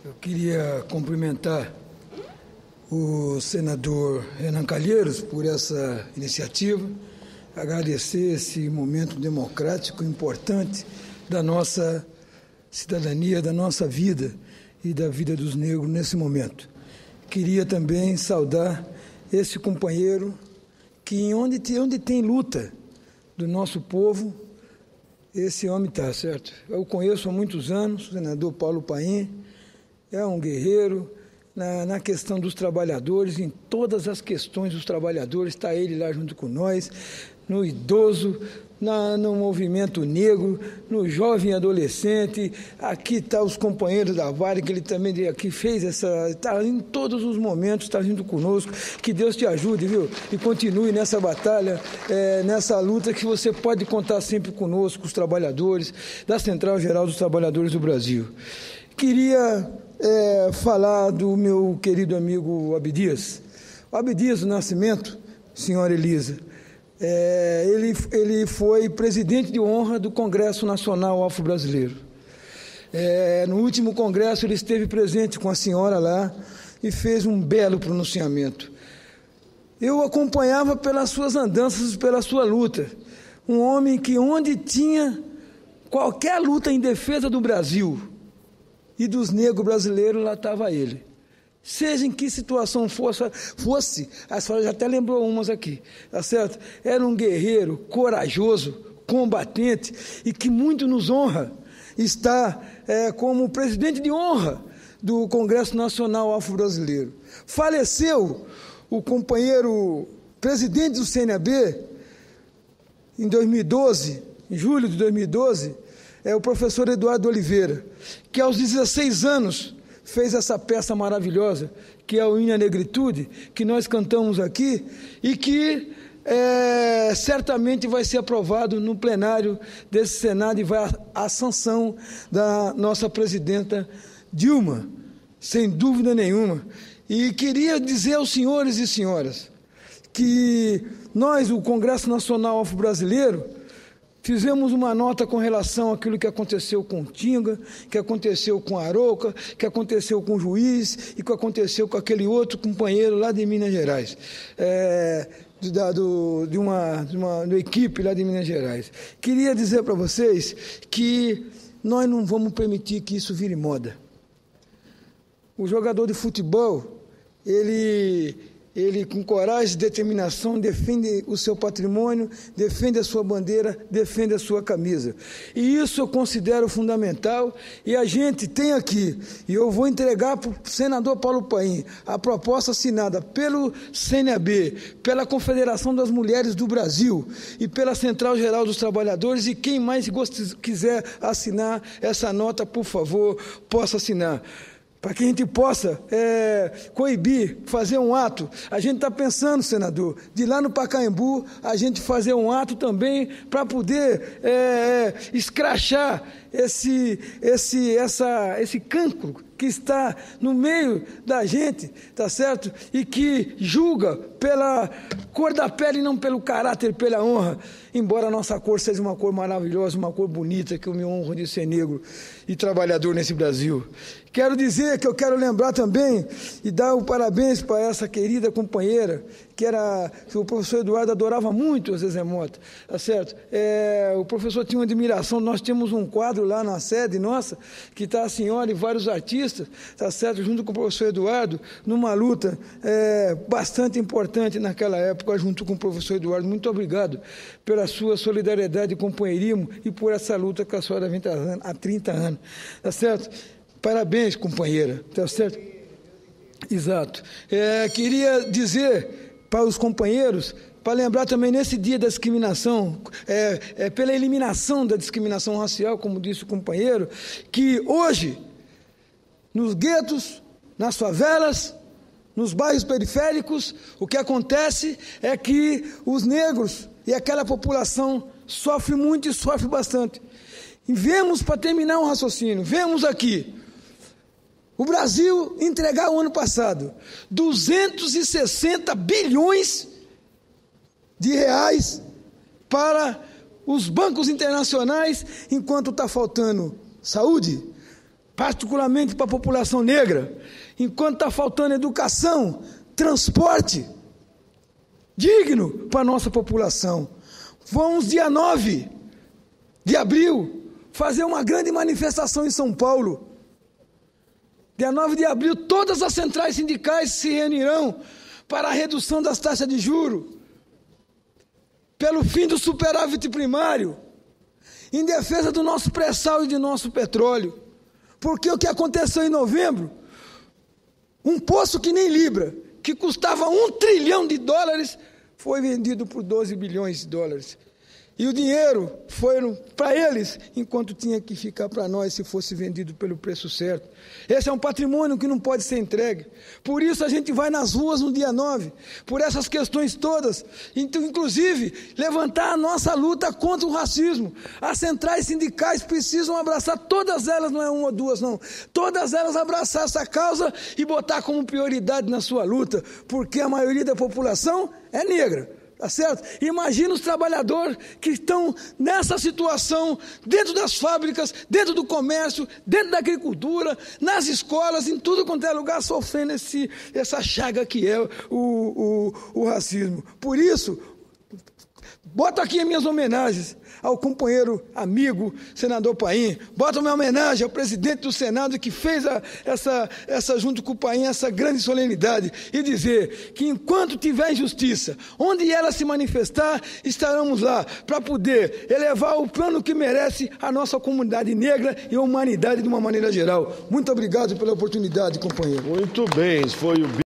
Eu queria cumprimentar o senador Renan Calheiros por essa iniciativa, agradecer esse momento democrático importante da nossa cidadania, da nossa vida e da vida dos negros nesse momento. Queria também saudar esse companheiro que onde tem luta do nosso povo, esse homem está, certo? Eu o conheço há muitos anos, o senador Paulo Paim, é um guerreiro na questão dos trabalhadores, em todas as questões dos trabalhadores, está ele lá junto com nós, no idoso, no movimento negro, no jovem adolescente. Aqui está os companheiros da Vale, que ele também aqui fez está em todos os momentos, está junto conosco. Que Deus te ajude, viu? E continue nessa batalha, nessa luta, que você pode contar sempre conosco, os trabalhadores da Central Geral dos Trabalhadores do Brasil. Queria falar do meu querido amigo Abdias. O Abdias do Nascimento, senhora Elisa, ele foi presidente de honra do Congresso Nacional Afro-Brasileiro. No último congresso ele esteve presente com a senhora lá e fez um belo pronunciamento. Eu acompanhava pelas suas andanças, pela sua luta. Um homem que onde tinha qualquer luta em defesa do Brasil e dos negros brasileiros, lá estava ele. Seja em que situação fosse, a senhora já até lembrou umas aqui, tá certo? Era um guerreiro corajoso, combatente, e que muito nos honra estar como presidente de honra do Congresso Nacional Afro-Brasileiro. Faleceu o companheiro presidente do CNAB em 2012, em julho de 2012, o professor Eduardo Oliveira, que aos 16 anos fez essa peça maravilhosa, que é o Hino à Negritude, que nós cantamos aqui, e que certamente vai ser aprovado no plenário desse Senado e vai à sanção da nossa presidenta Dilma, sem dúvida nenhuma. E queria dizer aos senhores e senhoras que nós, o Congresso Nacional Afro-Brasileiro, fizemos uma nota com relação àquilo que aconteceu com Tinga, que aconteceu com Arouca, que aconteceu com o Juiz e que aconteceu com aquele outro companheiro lá de Minas Gerais, de uma equipe lá de Minas Gerais. Queria dizer para vocês que nós não vamos permitir que isso vire moda. O jogador de futebol, ele com coragem e determinação defende o seu patrimônio, defende a sua bandeira, defende a sua camisa. E isso eu considero fundamental, e a gente tem aqui, e eu vou entregar para o senador Paulo Paim, a proposta assinada pelo CNAB, pela Confederação das Mulheres do Brasil e pela Central Geral dos Trabalhadores, e quem mais quiser assinar essa nota, por favor, possa assinar. Para que a gente possa coibir, fazer um ato. A gente está pensando, senador, de lá no Pacaembu, a gente fazer um ato também para poder escrachar esse cancro que está no meio da gente, tá certo? E que julga pela cor da pele e não pelo caráter, pela honra, embora a nossa cor seja uma cor maravilhosa, uma cor bonita, que eu me honro de ser negro e trabalhador nesse Brasil. Quero dizer que eu quero lembrar também e dar o parabéns para essa querida companheira, que o professor Eduardo adorava muito, a Zezé Mota, tá certo? O professor tinha uma admiração, nós temos um quadro lá na sede nossa, que está a senhora e vários artistas, tá certo? Junto com o professor Eduardo, numa luta bastante importante naquela época, junto com o professor Eduardo. Muito obrigado pela sua solidariedade e companheirismo e por essa luta que a senhora vem trazendo há 30 anos, tá certo? Parabéns, companheira, tá certo? Exato. Queria dizer para os companheiros, para lembrar também nesse dia da discriminação, pela eliminação da discriminação racial, como disse o companheiro, que hoje, nos guetos, nas favelas, nos bairros periféricos, o que acontece é que os negros e aquela população sofre muito e sofre bastante. E vemos, para terminar um raciocínio, vemos aqui o Brasil entregar o ano passado 260 bilhões de reais para os bancos internacionais, enquanto está faltando saúde, particularmente para a população negra, enquanto está faltando educação, transporte digno para a nossa população. Vamos, dia 9 de abril, fazer uma grande manifestação em São Paulo. Dia 9 de abril, todas as centrais sindicais se reunirão para a redução das taxas de juros, pelo fim do superávit primário, em defesa do nosso pré-sal e de nosso petróleo. Porque o que aconteceu em novembro, um poço que nem Libra, que custava $1 trilhão, foi vendido por 12 bilhões de dólares. E o dinheiro foi para eles, enquanto tinha que ficar para nós se fosse vendido pelo preço certo. Esse é um patrimônio que não pode ser entregue. Por isso a gente vai nas ruas no dia 9, por essas questões todas. Então, inclusive, levantar a nossa luta contra o racismo. As centrais sindicais precisam abraçar todas elas, não é uma ou duas, não. Todas elas abraçar essa causa e botar como prioridade na sua luta, porque a maioria da população é negra. Tá certo? Imagina os trabalhadores que estão nessa situação, dentro das fábricas, dentro do comércio, dentro da agricultura, nas escolas, em tudo quanto é lugar, sofrendo essa chaga que é o racismo. Por isso, boto aqui as minhas homenagens ao companheiro, amigo, senador Paim. Boto minha homenagem ao presidente do Senado que fez essa junto com o Paim, essa grande solenidade. E dizer que enquanto tiver injustiça, onde ela se manifestar, estaremos lá para poder elevar o plano que merece a nossa comunidade negra e a humanidade de uma maneira geral. Muito obrigado pela oportunidade, companheiro. Muito bem, foi o